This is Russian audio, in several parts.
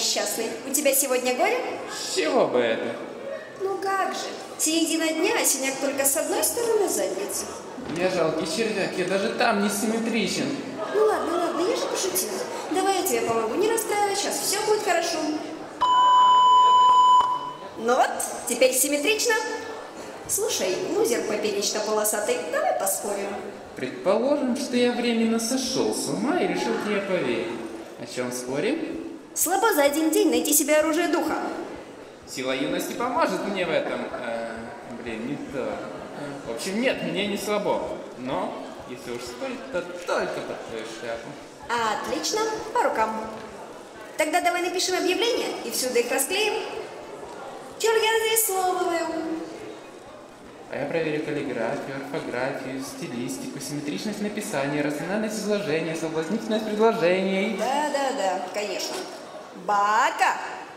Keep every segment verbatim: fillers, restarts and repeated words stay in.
несчастный, у тебя сегодня горе? С чего бы это? Ну как же, середина дня, а синяк только с одной стороны задницы. Я жалкий червяк, я даже там не симметричен. Ну ладно, ладно, я же пошутила. Давай я тебе помогу, не расстраивай, сейчас все будет хорошо. Ну вот, теперь симметрично. Слушай, лузер поперечно-полосатый, давай поспорим. Предположим, что я временно сошел с ума и решил тебе поверить. О чем спорим? Слабо за один день найти себе оружие духа. Сила юности поможет мне в этом. Э, блин, не то. В общем, нет, мне не слабо. Но, если уж спорить, то только под твою шляпу. Отлично, по рукам. Тогда давай напишем объявление и всюду их расклеим. Чур я зарисовываю. А я проверю каллиграфию, орфографию, стилистику, симметричность написания, рациональность изложения, соблазнительность предложений. Да-да-да, конечно. Бака!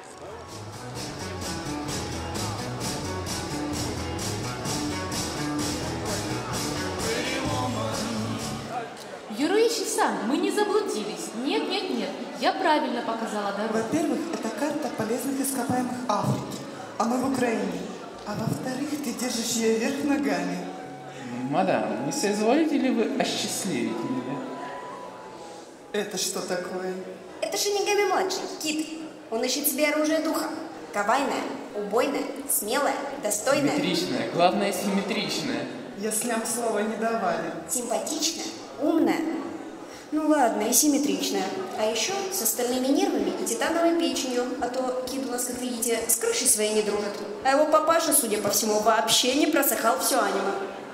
Юруичи-сан, мы не заблудились. Нет, нет, нет. Я правильно показала дорогу. Во-первых, это карта полезных ископаемых Африки, а мы в Украине. А во-вторых, ты держишь ее вверх ногами. Мадам, не соизволите ли вы осчастливить меня? Это что такое? Это Шинигами-младший, Кит. Он ищет себе оружие духа. Кавайное, убойное, смелое, достойное. Симметричное, главное симметричное. Если нам слова не давали. Симпатичное, умное. Ну ладно, и симметричная. А еще с остальными нервами и титановой печенью. А то Кид у нас, как видите, с крышей своей не дружит. А его папаша, судя по всему, вообще не просыхал все аниме.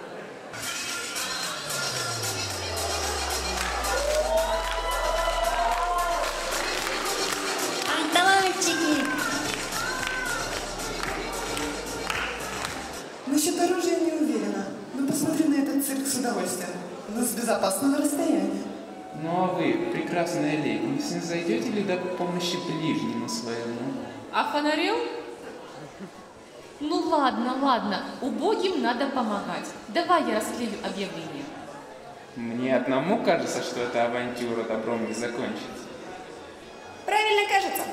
Ай, талантики! Насчет оружия не уверена. Но посмотри на этот цирк с удовольствием. Но с безопасного расстояния. Ну а вы, прекрасная леди, не снизойдете ли до помощи ближнему своему? А фонарем? Ну ладно, ладно. Убогим надо помогать. Давай я расклею объявление. Мне одному кажется, что эта авантюра добром не закончится. Правильно кажется.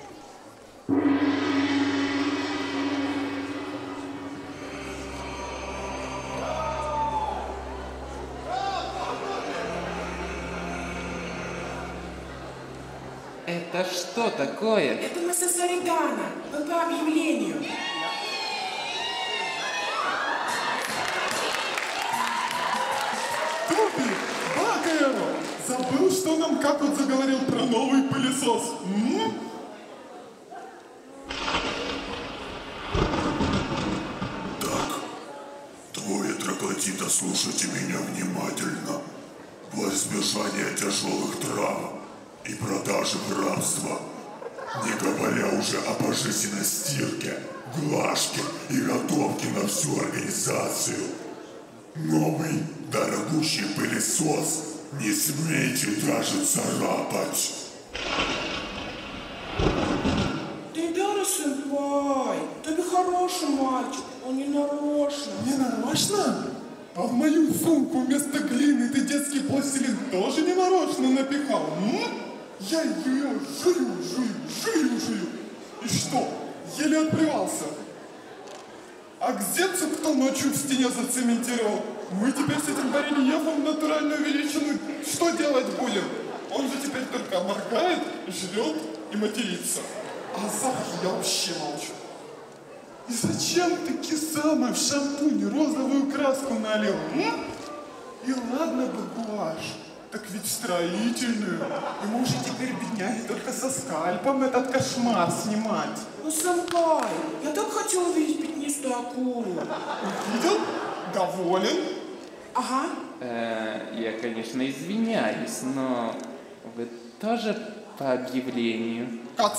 Это что такое? Это мы со Саригана, мы по объявлению. Тоби, Бакаева, забыл, что нам как вот заговорил про новый пылесос? М? Так, двое троглодита, слушайте меня внимательно. Во избежание тяжелых травм и продажи в рабство, не говоря уже о пожизненной стирке, глажке и готовке на всю организацию. Новый дорогущий пылесос не смейте даже царапать. Ребята, сэмпай, Тоби хороший мальчик, он не нарочно. Не нарочно? А в мою сумку вместо глины ты детский пластилин тоже не нарочно напихал? М? Я ее жую, жую, жую, жую. И что, еле отплевался? А где-то кто ночью в стене зацементировал? Мы теперь с этим барельефом натуральную величину что делать будем? Он же теперь только моргает, жрет и матерится. А запахи я вообще молчу. И зачем ты Кисама в шампуне розовую краску налил? М? И ладно бы гуашь, так ведь строительную. И может теперь бедняги только со скальпом этот кошмар снимать. Ну, сэмпай, я так хотел увидеть пятнистую акулу. Увидел? Доволен? Ага. Э, я, конечно, извиняюсь, но вы тоже по объявлению? Кац!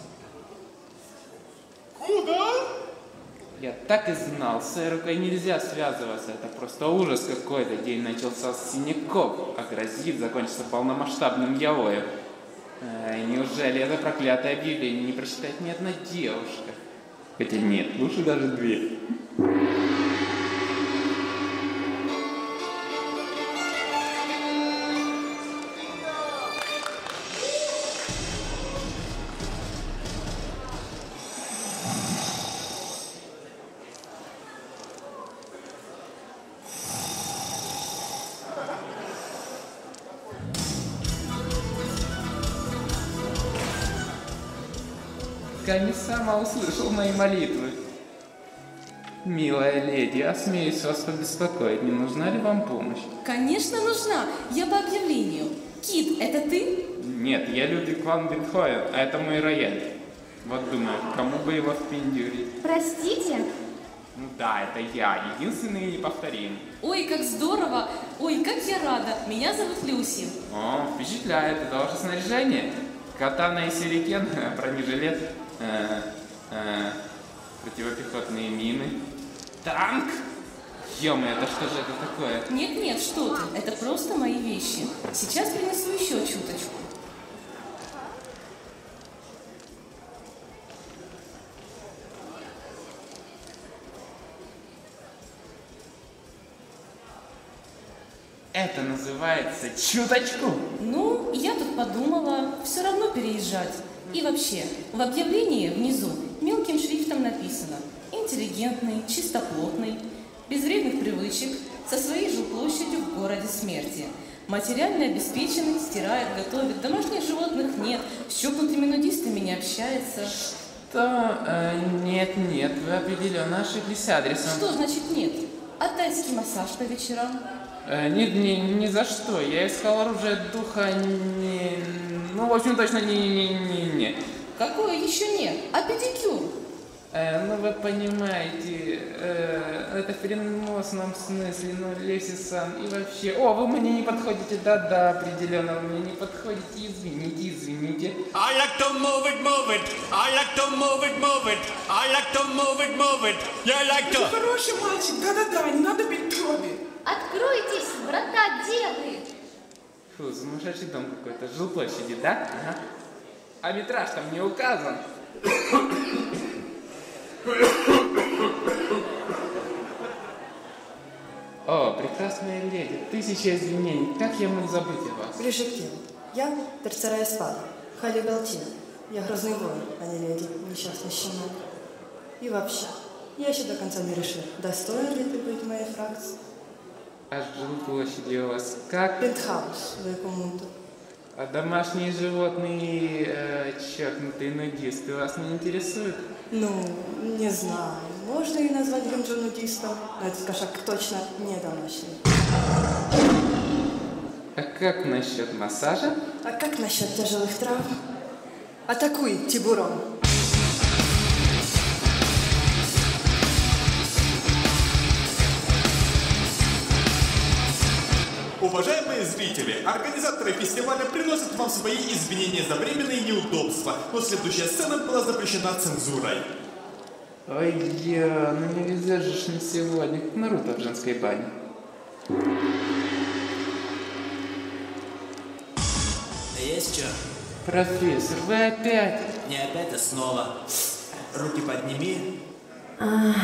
Куда? Я так и знал, с Эрукой нельзя связываться, это просто ужас какой-то. День начался с синяков, а грозит закончиться полномасштабным яоем. Э, неужели это проклятое объявление не прочитает ни одна девушка? Хотя нет, лучше даже две. пока не сама услышал мои молитвы. Милая леди, осмеюсь вас побеспокоить, не нужна ли вам помощь? Конечно, нужна. Я по объявлению. Кит, это ты? Нет, я Людвиг ван Бетховен, а это мой рояль. Вот думаю, кому бы его впендюрить? Простите? Ну да, это я, единственный и неповторимый. Ой, как здорово! Ой, как я рада! Меня зовут Люси. О, впечатляет, это ваше снаряжение? Катана и сюрикен, бронежилет, э, э, противопехотные мины, танк? Ё-моё, это что же это такое? Нет-нет, что ты, это просто мои вещи. Сейчас принесу еще чуточку. Это называется чуточку? Ну, я тут подумала, все равно переезжать. И вообще, в объявлении внизу мелким шрифтом написано: интеллигентный, чистоплотный, без вредных привычек, со своей жилплощадью в городе смерти. Материально обеспеченный, стирает, готовит, домашних животных нет, с чокнутыми нудистами не общается. Что? Э, нет, нет, вы определенно ошиблись адресом. Что значит нет? А тайский массаж по вечерам? Э, нет, ни, ни за что. Я искал оружие духа не... Ну, в общем, точно не-не-не-не. Какое еще нет? А педикюр? Э, ну, вы понимаете, э, это в переносном смысле, ну, Леси-сан, и вообще... О, вы мне не подходите, да-да, определенно, вы мне не подходите, извините, извините. I like to move it, move it, I like to move it, move it, I like to move it, move it, я like to... Ты хороший мальчик, да-да-да, не надо бить дроби. Откройтесь, врата девы! Фу, сумасшедший дом какой-то, жилплощади, да? Ага. А метраж там не указан. О, прекрасная леди, тысяча извинений, как я мог забыть о вас? Ближе к делу. Я терцарая спада, Хали Галтина. Я грозный воин, а не леди, несчастный щенок. И вообще, я еще до конца не решил, достоин ли ты быть моей фракции. А жилплощади у вас как? Пентхаус, Векумунту. А домашние животные, э, чокнутые нудисты вас не интересуют? Ну, не знаю. Можно и назвать Гюнджу нудистом, но этот кошак точно не домашний. А как насчет массажа? А как насчет тяжелых травм? Атакуй, Тибурон! Уважаемые зрители, организаторы фестиваля приносят вам свои извинения за временные неудобства, но следующая сцена была запрещена цензурой. Ой, я, ну не везет же на сегодня, как Наруто в женской бане. Есть что? Профессор, вы опять? Не опять, а снова. Руки подними. А,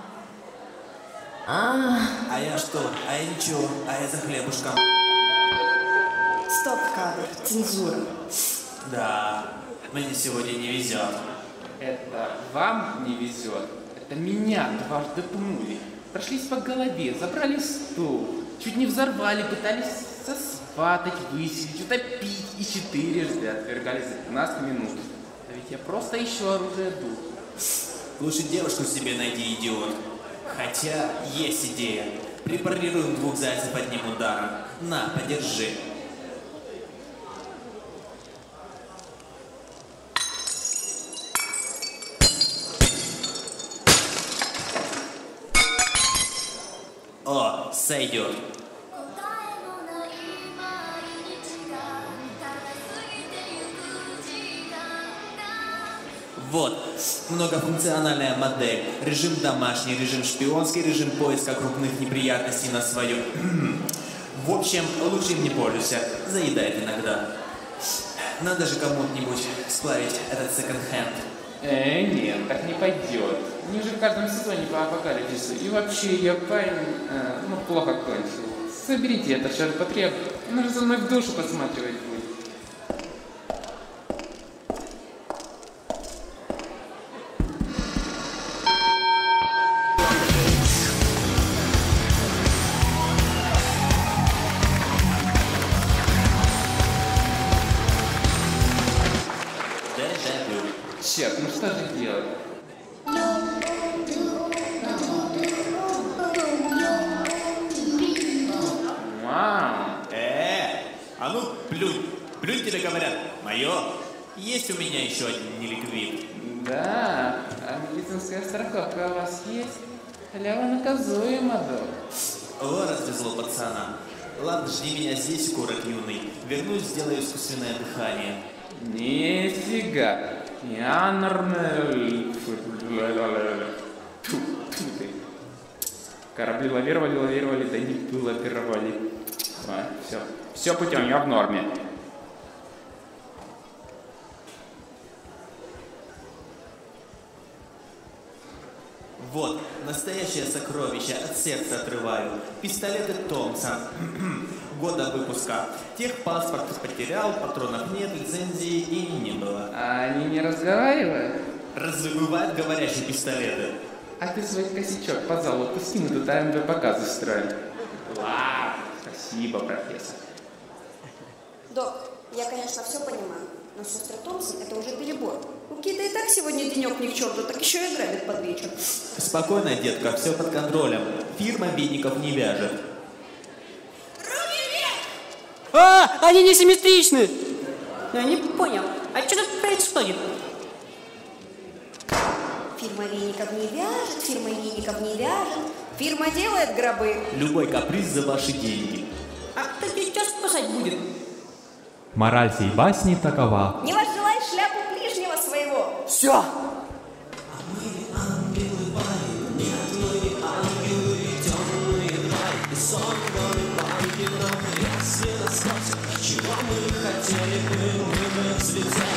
а. А я что? А я ничего. А я за хлебушком. Стоп, кадр. Цензура. Да, мне сегодня не везет. Это вам не везет. Это меня дважды пнули. Прошлись по голове, забрали стул. Чуть не взорвали, пытались сосватать, выселить, утопить. И четырежды отвергались за пятнадцать минут. А ведь я просто ищу оружие духа. Лучше девушку себе найди, идиот. Хотя есть идея. Препарируем двух зайцев одним ударом. На, подержи. О, сойдет. Вот, многофункциональная модель. Режим домашний, режим шпионский, режим поиска крупных неприятностей на свое. В общем, лучше им не пользуйся. Заедает иногда. Надо же кому-нибудь сплавить этот секонд-хенд. Э, нет, так не пойдет. Мне же в каждом сезоне по апокалипсису. И вообще, я парень, э, ну, плохо кончил. Соберите это ширпотреб. Он же за мной в душу посматривать будет. Дежавю. Черт, ну что же делать? Вау! Э, а ну плюнь. Плюнь, тебе говорят. Мое. Есть у меня еще один неликвид. Да, а медицинская страховка у вас есть? Халява наказуема, док. О, развезло пацана. Ладно, жди меня здесь, курок юный. Вернусь, сделаю искусственное дыхание. Нифига. Я нормально. Корабли лавировали, лавировали, да не лавировали. А, все. Все путем, я в норме. Вот, настоящее сокровище, от сердца отрываю. Пистолеты Томпсон. Года выпуска. Техпаспорт потерял, патронов нет, лицензии и не было. А они не разговаривают? Разве бывают говорящие пистолеты? А ты свой косячок по залу пусти, мы тут АМВ показы строим. Вау, спасибо, профессор. Док, я, конечно, все понимаю, но сестры Томпсон — это уже перебор. У Кита и так сегодня денек ни к черту, так еще и грабит под вечер. Спокойно, детка, все под контролем. Фирма веников не вяжет. А, они несимметричны! Я не понял, а что тут происходит? Фирма веников не вяжет, фирма веников не вяжет, фирма делает гробы. Любой каприз за ваши деньги. А кто тебя спасать будет? Мораль сей басни такова. Не возжелай шляпу ближнего своего. Все! Чего мы хотели бы, мы бы взлетели.